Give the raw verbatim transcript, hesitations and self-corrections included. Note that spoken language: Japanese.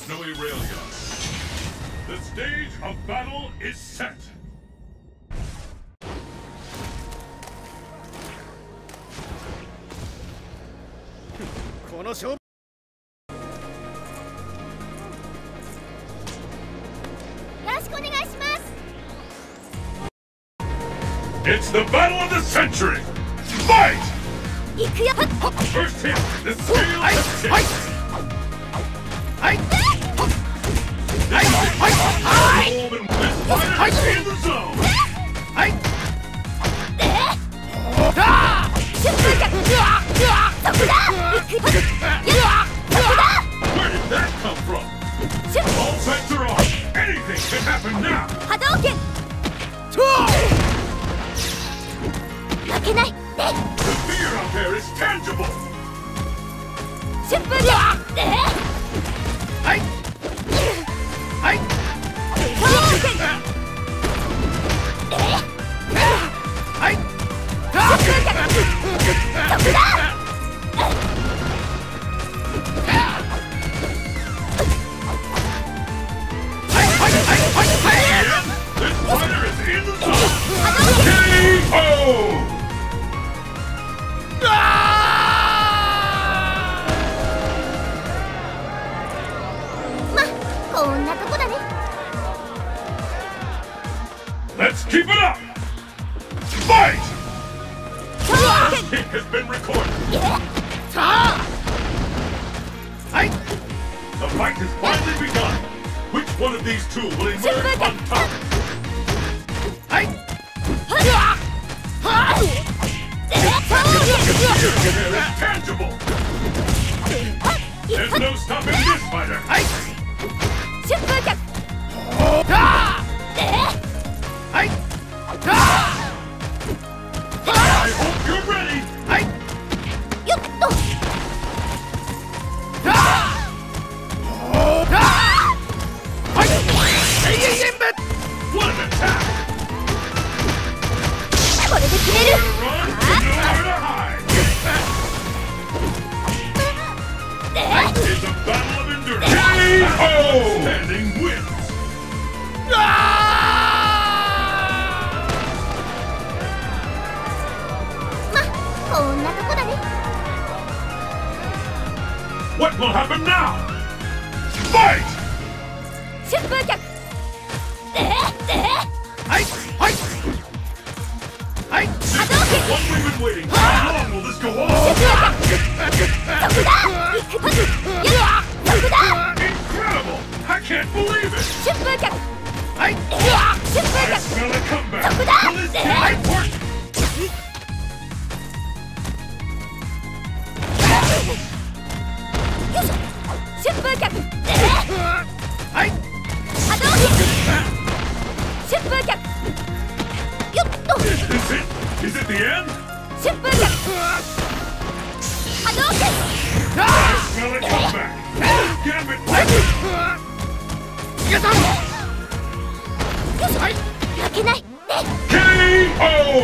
Snowy Aurelia. The stage of battle is set. この勝負。 よろしくお願いします。 It's the battle of the century. Fight! 行くよ。 First hit, the scale of the Fight! Fight! This is the fighter in the zone. Fight! 出風脚。そこだ。行くよ。そこだ。 Where did that come from? 出 All bets are off. Anything can happen now. 波動拳。負けない。 The fear out there is tangible. 出風脚。 はいはい波動拳。 はい出風脚。そこだ。 This fighter is in the zone. K O. ま、こんなとこだね。 Let's keep it up. Fight. 波動拳。 Hit has been recorded. はい The fight has finally begun. Which one of these two will emerge on top? はい There is tangible. There's no stopping this fighter. はい出風脚。 はい I hope you're ready. はいよっと。 はい永遠演武 What an attack! これで決める。 Run to nowhere to hide. It's a battle of endurance. K O. Standing wins. ま、こんなとこだね。 What will happen now? Fight! 出風脚。 はいはいはい This is what we've been waiting for. How long will this go on? そこだ。行く。よっ。そこだ。 Incredible! I can't believe it! 出風脚。 はい出風 I 脚。 smell a comeback! そこだ。 Will this team work? よいしょ。出風脚。 はい波動拳。出風脚。よっと。 Is this it? Is it the end? 出風脚。波動拳。 I smell a comeback! Gambit! 皆さんよいしょ。負けない。ね。 K O!